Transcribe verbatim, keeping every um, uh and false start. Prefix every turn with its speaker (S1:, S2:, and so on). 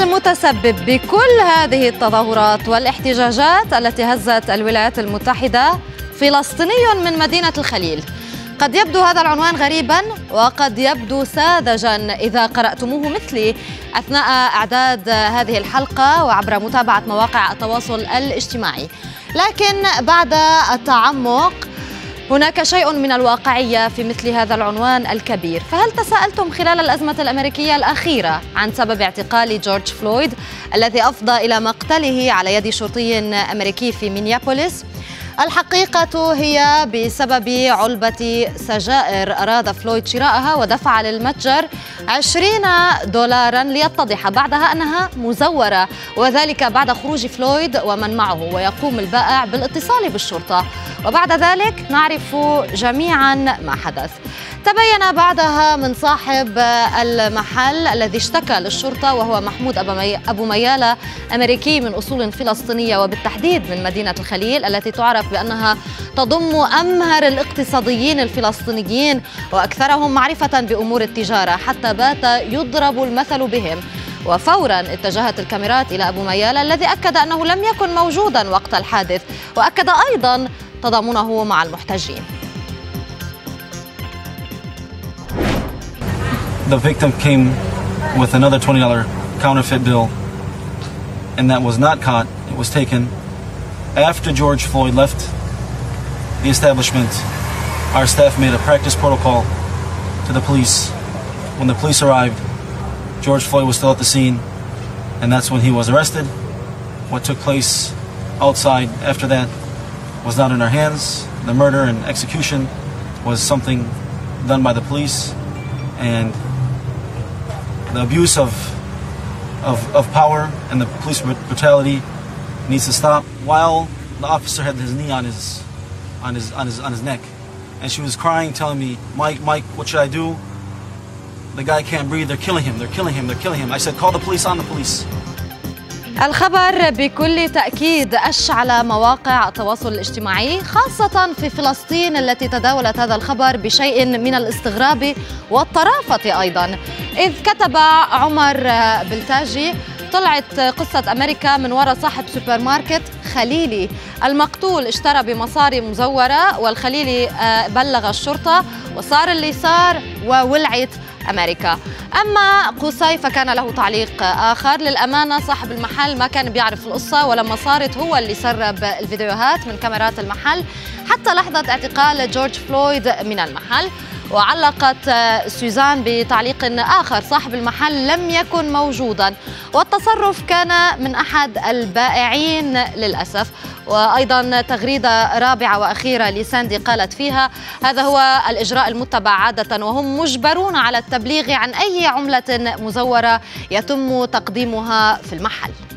S1: المتسبب بكل هذه التظاهرات والاحتجاجات التي هزت الولايات المتحدة فلسطيني من مدينة الخليل. قد يبدو هذا العنوان غريبا وقد يبدو ساذجا إذا قرأتموه مثلي أثناء إعداد هذه الحلقة وعبر متابعة مواقع التواصل الاجتماعي، لكن بعد التعمق هناك شيء من الواقعية في مثل هذا العنوان الكبير. فهل تساءلتم خلال الأزمة الأمريكية الأخيرة عن سبب اعتقال جورج فلويد الذي أفضى إلى مقتله على يد شرطي أمريكي في مينيابوليس؟ الحقيقة هي بسبب علبة سجائر أراد فلويد شراءها ودفع للمتجر عشرين دولارا ليتضح بعدها أنها مزورة، وذلك بعد خروج فلويد ومن معه، ويقوم البائع بالاتصال بالشرطة، وبعد ذلك نعرف جميعا ما حدث. تبين بعدها من صاحب المحل الذي اشتكى للشرطة وهو محمود أبو ميالة، أمريكي من أصول فلسطينية وبالتحديد من مدينة الخليل التي تعرف بأنها تضم أمهر الاقتصاديين الفلسطينيين وأكثرهم معرفة بأمور التجارة، حتى بات يضرب المثل بهم. وفورا اتجهت الكاميرات إلى أبو ميالة الذي أكد أنه لم يكن موجودا وقت الحادث، وأكد أيضا تضامنه مع المحتجين.
S2: The victim came with another twenty dollar counterfeit bill, and that was not caught. It was taken after George Floyd left the establishment. Our staff made a practice protocol to the police. When the police arrived, George Floyd was still at the scene, and that's when he was arrested. What took place outside after that was not in our hands. The murder and execution was something done by the police, and the abuse of, of, of power and the police brutality needs to stop. While the officer had his knee on his, on his, on his, on his neck, and she was crying, telling me, Mike, Mike, what should I do? The guy can't breathe, they're killing him, they're killing him, they're killing him. I said, call the police, on the police.
S1: الخبر بكل تأكيد أشعل مواقع التواصل الاجتماعي، خاصة في فلسطين التي تداولت هذا الخبر بشيء من الاستغراب والطرافة أيضا، إذ كتب عمر بلتاجي: طلعت قصة أمريكا من وراء صاحب سوبر ماركت خليلي، المقتول اشترى بمصاري مزورة والخليلي بلغ الشرطة وصار اللي صار وولعت أمريكا. أما قصي فكان له تعليق آخر: للأمانة صاحب المحل ما كان بيعرف القصة، ولما صارت هو اللي سرب الفيديوهات من كاميرات المحل حتى لحظة اعتقال جورج فلويد من المحل. وعلقت سوزان بتعليق آخر: صاحب المحل لم يكن موجودا والتصرف كان من أحد البائعين للأسف. وأيضا تغريدة رابعة وأخيرة لساندي قالت فيها: هذا هو الإجراء المتبع عادة، وهم مجبرون على التبليغ عن أي عملة مزورة يتم تقديمها في المحل.